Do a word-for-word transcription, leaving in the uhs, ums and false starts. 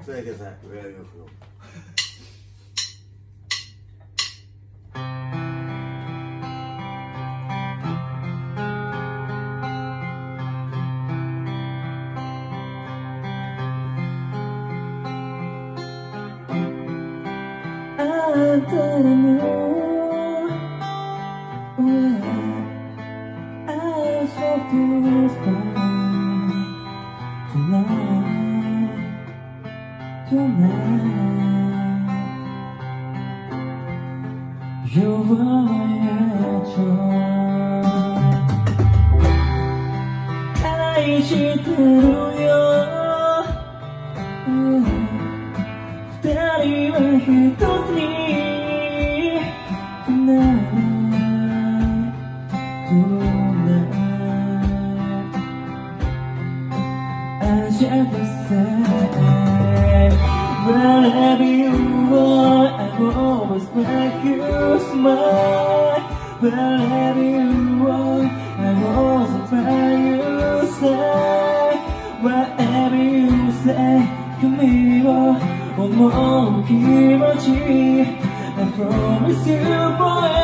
再来さい、上はよく。愛してるよ二人は一つに Tonight Tonight I just say Wherever you are I always make you smile Wherever you are I always try you say Whatever you say 君を思う気持ち I promise you forever